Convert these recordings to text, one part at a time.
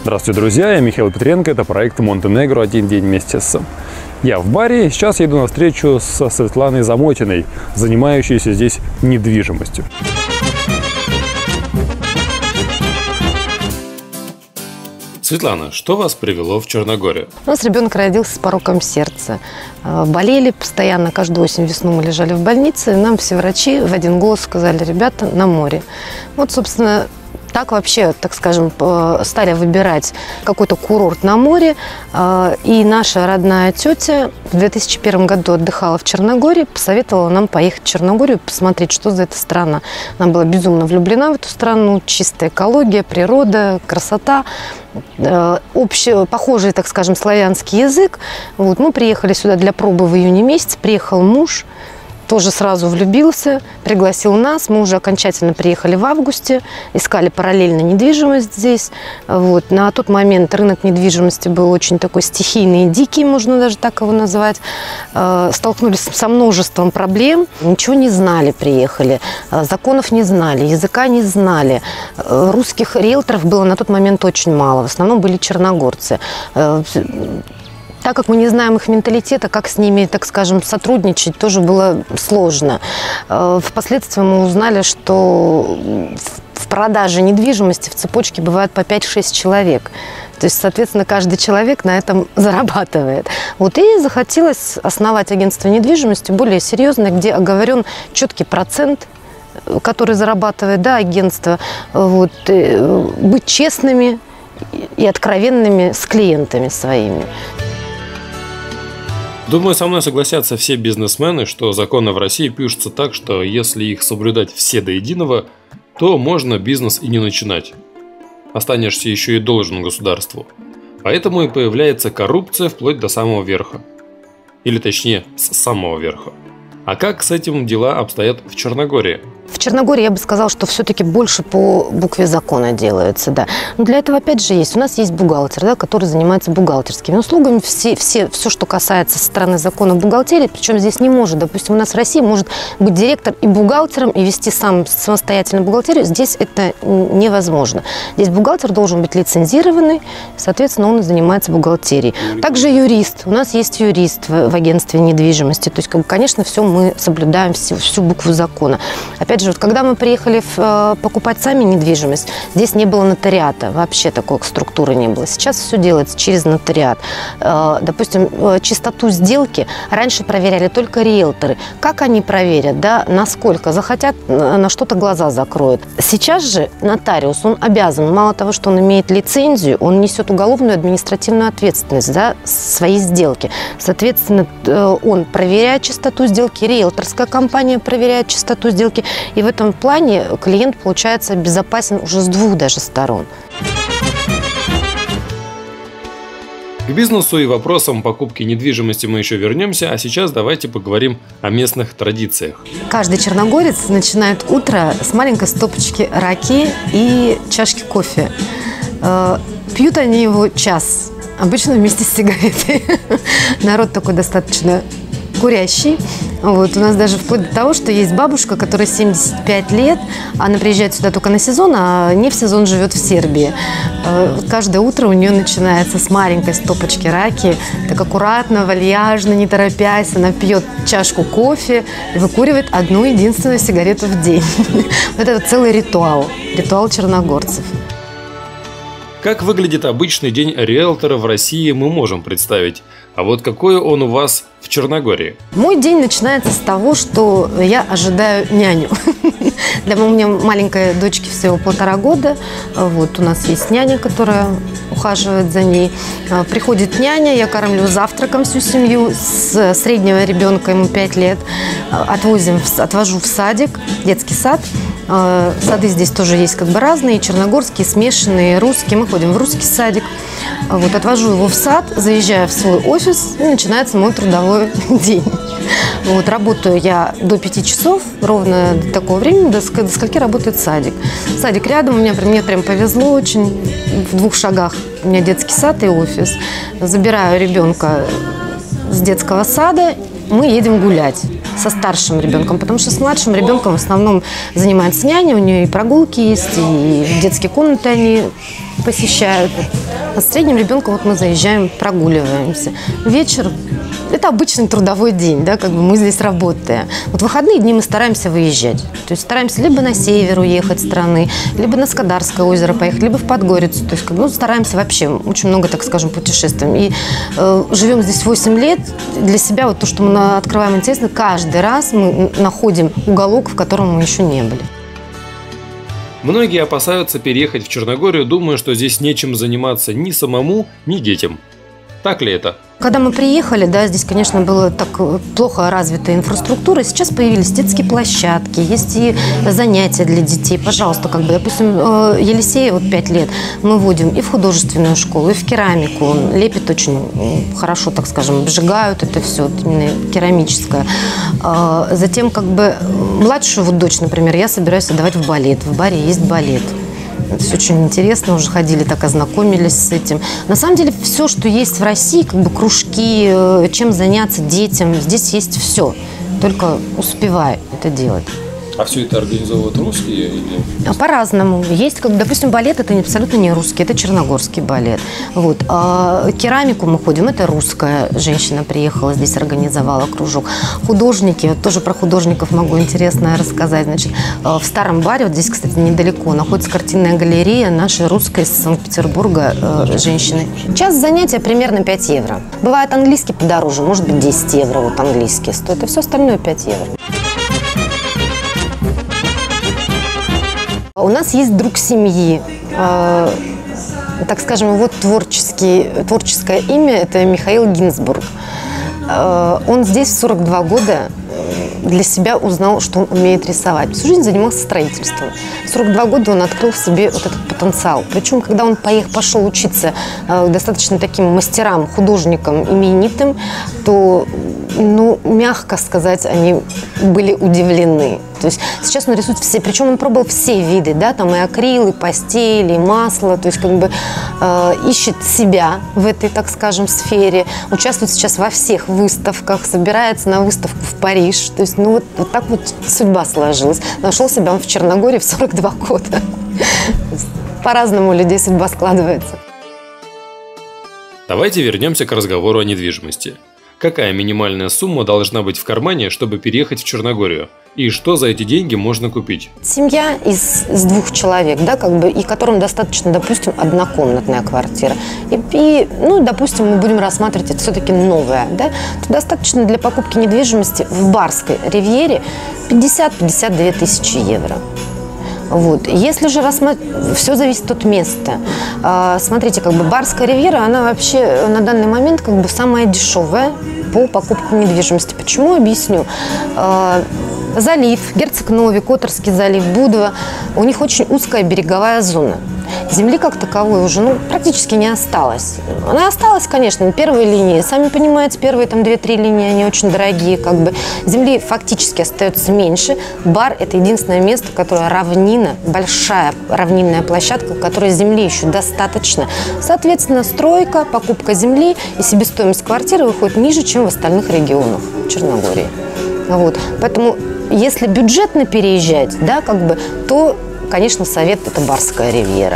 Здравствуйте, друзья, я Михаил Петренко, это проект Монтенегро «Один день вместе с». Я в баре, сейчас я иду на встречу со Светланой Замотиной, занимающейся здесь недвижимостью. Светлана, что вас привело в Черногорию? У нас ребенок родился с пороком сердца. Болели постоянно, каждую осень, весну мы лежали в больнице. И нам все врачи в один голос сказали: ребята, на море. Вот, собственно, так вообще, так скажем, стали выбирать какой-то курорт на море. И наша родная тетя в 2001 году отдыхала в Черногории, посоветовала нам поехать в Черногорию, посмотреть, что за эта страна. Она была безумно влюблена в эту страну. Чистая экология, природа, красота, похожий, так скажем, славянский язык. Вот, мы приехали сюда для пробы в июне месяце. Приехал муж, тоже сразу влюбился, пригласил нас. Мы уже окончательно приехали в августе, искали параллельно недвижимость здесь. Вот. На тот момент рынок недвижимости был очень такой стихийный и дикий, можно даже так его назвать. Столкнулись со множеством проблем. Ничего не знали, приехали. Законов не знали, языка не знали. Русских риэлторов было на тот момент очень мало. В основном были черногорцы. Так как мы не знаем их менталитета, как с ними, так скажем, сотрудничать, тоже было сложно. Впоследствии мы узнали, что в продаже недвижимости в цепочке бывает по 5-6 человек. То есть, соответственно, каждый человек на этом зарабатывает. Вот и захотелось основать агентство недвижимости более серьезное, где оговорен четкий процент, который зарабатывает агентство. Вот, быть честными и откровенными с клиентами своими. Думаю, со мной согласятся все бизнесмены, что законы в России пишутся так, что если их соблюдать все до единого, то можно бизнес и не начинать. Останешься еще и должен государству. Поэтому и появляется коррупция вплоть до самого верха. Или точнее, с самого верха. А как с этим дела обстоят в Черногории? В Черногории я бы сказала, что все-таки больше по букве закона делается, да. Но для этого, опять же, у нас есть бухгалтер, который занимается бухгалтерскими услугами. Все, что касается со стороны закона бухгалтерии, причем здесь не может, допустим, у нас в России может быть директор и бухгалтером, и вести самостоятельно бухгалтерию. Здесь это невозможно. Здесь бухгалтер должен быть лицензированный, соответственно, он и занимается бухгалтерией. Также юрист. У нас есть юрист в агентстве недвижимости. То есть, конечно, все мы соблюдаем, всю букву закона. Опять же, когда мы приехали покупать сами недвижимость, здесь не было нотариата, вообще такой структуры не было. Сейчас все делается через нотариат. Допустим, чистоту сделки раньше проверяли только риэлторы. Как они проверят, насколько захотят, на что-то глаза закроют. Сейчас же нотариус, он обязан, мало того, что он имеет лицензию, он несет уголовную и административную ответственность за свои сделки. Соответственно, он проверяет чистоту сделки, риэлторская компания проверяет чистоту сделки. И в этом плане клиент, получается, безопасен уже с двух даже сторон. К бизнесу и вопросам покупки недвижимости мы еще вернемся, а сейчас давайте поговорим о местных традициях. Каждый черногорец начинает утро с маленькой стопочки раки и чашки кофе. Пьют они его час, обычно вместе с сигаретой. Народ такой достаточно курящий. Вот. У нас даже вплоть до того, что есть бабушка, которой 75 лет, она приезжает сюда только на сезон, а не в сезон живет в Сербии. Каждое утро у нее начинается с маленькой стопочки раки, так аккуратно, вальяжно, не торопясь, она пьет чашку кофе и выкуривает одну единственную сигарету в день. Это целый ритуал черногорцев. Как выглядит обычный день риэлтора в России, мы можем представить. А вот какой он у вас в Черногории? Мой день начинается с того, что я ожидаю няню. У меня маленькой дочке всего 1,5 года. Вот, у нас есть няня, которая ухаживает за ней. Приходит няня, я кормлю завтраком всю семью. С среднего ребенка, ему 5 лет, отвожу в садик, детский сад. Сады здесь тоже есть разные, черногорские, смешанные, русские. Мы ходим в русский садик. Вот, отвожу его в сад, заезжаю в свой офис, и начинается мой трудовой день. Вот, работаю я до 5 часов, ровно до такого времени, до скольки работает садик. Садик рядом, мне прям повезло очень, в 2 шагах у меня детский сад и офис. Забираю ребенка с детского сада, мы едем гулять со старшим ребенком, потому что с младшим ребенком в основном занимается няня, у нее и прогулки есть, и детские комнаты они посещают. А с средним ребенком вот мы заезжаем, прогуливаемся. Вечер – это обычный трудовой день, да, как бы мы здесь работаем. Вот в выходные дни мы стараемся выезжать. То есть стараемся либо на север уехать страны, либо на Скадарское озеро поехать, либо в Подгорицу. То есть как бы, стараемся вообще очень много, так скажем, путешествуем. И живем здесь 8 лет. Для себя вот то, что мы открываем интересно, каждый раз мы находим уголок, в котором мы еще не были. Многие опасаются переехать в Черногорию, думая, что здесь нечем заниматься ни самому, ни детям. Так ли это? Когда мы приехали, да, здесь, конечно, была так плохо развитая инфраструктура. Сейчас появились детские площадки, есть и занятия для детей. Пожалуйста, как бы, допустим, Елисея вот 5 лет мы водим и в художественную школу, и в керамику. Он лепит очень хорошо, так скажем, обжигают это все, именно керамическое. Затем, как бы, младшую вот дочь, например, я собираюсь отдавать в балет. В баре есть балет. Это все очень интересно, уже ходили, так ознакомились с этим. На самом деле, все, что есть в России, как бы кружки, чем заняться детям, здесь есть все. Только успевай это делать. А все это организовывают русские? Или... По-разному. Есть, как, допустим, балет – это абсолютно не русский, это черногорский балет. Вот. А керамику мы ходим, это русская женщина приехала, здесь организовала кружок. Художники, вот тоже про художников могу интересно рассказать. Значит, в Старом баре, вот здесь, кстати, недалеко, находится картинная галерея нашей русской из Санкт-Петербурга женщины. Час занятия примерно 5 евро. Бывает английский подороже, может быть 10 евро вот английский стоит, и все остальное 5 евро. У нас есть друг семьи, так скажем, его творческое имя – это Михаил Гинзбург. Он здесь в 42 года для себя узнал, что он умеет рисовать. Всю жизнь занимался строительством. В 42 года он открыл в себе вот этот потенциал. Причем, когда он пошел учиться достаточно таким мастерам, художникам именитым, то, ну, мягко сказать, они были удивлены. То есть сейчас он рисует все, причем он пробовал все виды, да, там и акрил, и пастели, и масло, то есть как бы ищет себя в этой, так скажем, сфере, участвует сейчас во всех выставках, собирается на выставку в Париж, то есть, ну, вот так вот судьба сложилась. Нашел себя он в Черногории в 42 года. По-разному у людей судьба складывается. Давайте вернемся к разговору о недвижимости. Какая минимальная сумма должна быть в кармане, чтобы переехать в Черногорию? И что за эти деньги можно купить? Семья из 2 человек, да, как бы, и которым достаточно, допустим, однокомнатная квартира. И, ну, допустим, мы будем рассматривать это все-таки новое, да, то достаточно для покупки недвижимости в Барской ривьере 50-52 тысячи евро. Вот. Если же все зависит от места. Смотрите, как бы Барская ривьера, она вообще на данный момент как бы самая дешевая по покупке недвижимости. Почему? Объясню. Залив, Герцог Нови, Которский залив, Будова, у них очень узкая береговая зона. Земли как таковой уже практически не осталось. Она осталась, конечно, первые линии. Сами понимаете, первые там 2-3 линии, они очень дорогие. Как бы. Земли фактически остается меньше. Бар – это единственное место, которое равнина, большая равнинная площадка, у которой земли еще достаточно. Соответственно, стройка, покупка земли и себестоимость квартиры выходит ниже, чем в остальных регионах Черногории. Вот. Поэтому, если бюджетно переезжать, да, как бы, то, конечно, совет – это Барская ривьера.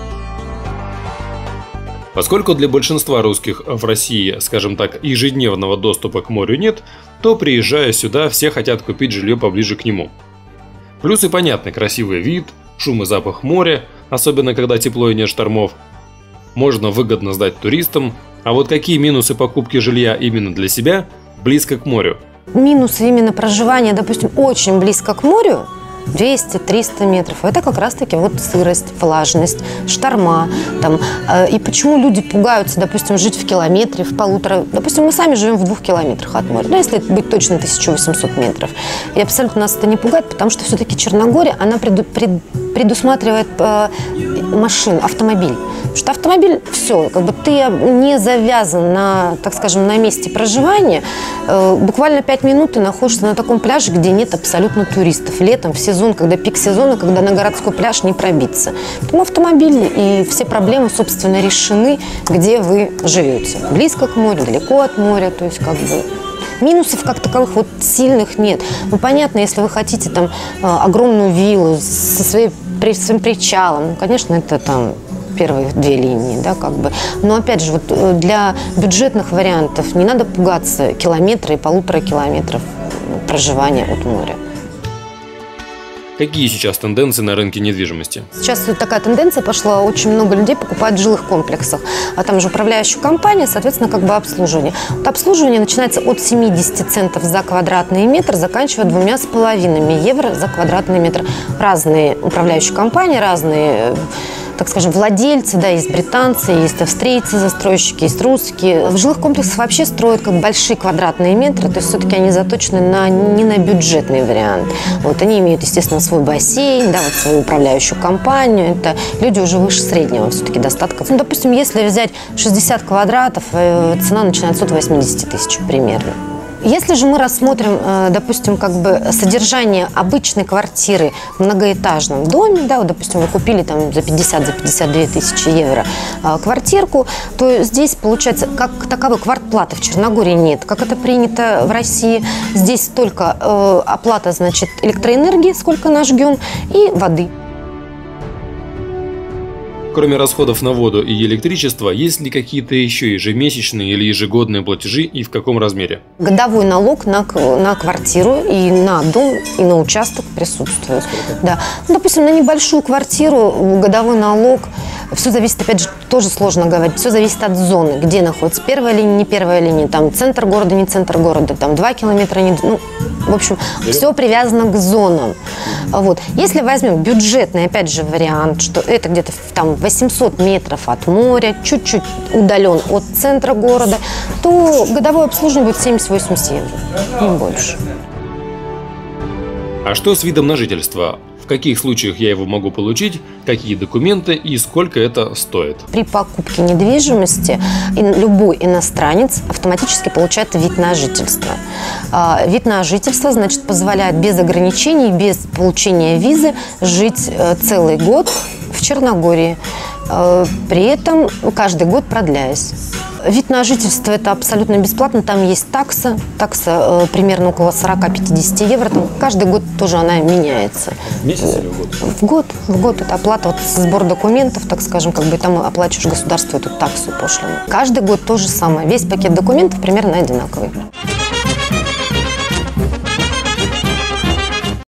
Поскольку для большинства русских в России, скажем так, ежедневного доступа к морю нет, то, приезжая сюда, все хотят купить жилье поближе к нему. Плюсы понятны: красивый вид, шум и запах моря, особенно когда тепло и нет штормов. Можно выгодно сдать туристам. А вот какие минусы покупки жилья именно для себя близко к морю? Минусы именно проживания, допустим, очень близко к морю, 200-300 метров. Это как раз-таки вот сырость, влажность, шторма. Там. И почему люди пугаются, допустим, жить в километре, в 1,5... Допустим, мы сами живем в 2 километрах от моря. Ну, если быть точно, 1800 метров. И абсолютно нас это не пугает, потому что все-таки Черногория, она предусматривает машину, автомобиль. Потому что автомобиль, все, как бы ты не завязан на, так скажем, на месте проживания. Буквально 5 минут ты находишься на таком пляже, где нет абсолютно туристов. Летом, в сезон, когда пик сезона, когда на городской пляж не пробиться. Поэтому автомобиль и все проблемы, собственно, решены, где вы живете. Близко к морю, далеко от моря, то есть как бы... Минусов как таковых вот сильных нет. Ну, понятно, если вы хотите там огромную виллу со своим причалом, ну, конечно, это там первых две линии, да, как бы. Но опять же, вот для бюджетных вариантов не надо пугаться километра и 1,5 километров проживания от моря. Какие сейчас тенденции на рынке недвижимости? Сейчас вот такая тенденция пошла, очень много людей покупают в жилых комплексах, а там же управляющая компания, соответственно, как бы обслуживание. Вот обслуживание начинается от 70 центов за квадратный метр, заканчивая 2,5 евро за квадратный метр. Разные управляющие компании, разные, так скажем, владельцы, да, есть британцы, есть австрийцы, застройщики, есть русские. В жилых комплексах вообще строят как большие квадратные метры, то есть все-таки они заточены не на бюджетный вариант. Вот, они имеют, естественно, свой бассейн, да, вот свою управляющую компанию. Это люди уже выше среднего все-таки достатков. Ну, допустим, если взять 60 квадратов, цена начинается от 80 тысяч примерно. Если же мы рассмотрим, допустим, как бы содержание обычной квартиры в многоэтажном доме, да, вот, допустим, вы купили там за 52 тысячи евро квартирку, то здесь получается, как таковой квартплаты в Черногории нет, как это принято в России. Здесь только оплата, значит, электроэнергии, сколько нажгем, и воды. Кроме расходов на воду и электричество, есть ли какие-то еще ежемесячные или ежегодные платежи и в каком размере? Годовой налог на квартиру и на дом, и на участок присутствует. Да. Ну, допустим, на небольшую квартиру годовой налог, все зависит, опять же, тоже сложно говорить, все зависит от зоны, где находится первая линия, не первая линия, там центр города, не центр города, там 2 километра, не, ну, в общем, все привязано к зонам. Вот. Если возьмем бюджетный, опять же, вариант, что это где-то там 800 метров от моря, чуть-чуть удален от центра города, то годовое обслуживание будет 70-80 евро, не больше. А что с видом на жительство? В каких случаях я его могу получить, какие документы и сколько это стоит? При покупке недвижимости любой иностранец автоматически получает вид на жительство. Вид на жительство, значит, позволяет без ограничений, без получения визы жить целый год в Черногории, при этом каждый год продляясь. Вид на жительство – это абсолютно бесплатно, там есть такса примерно около 40-50 евро, там каждый год тоже она меняется. В месяц или в год? В год это оплата, вот сбор документов, так скажем, как бы там оплачиваешь государству эту таксу пошлину. Каждый год то же самое, весь пакет документов примерно одинаковый.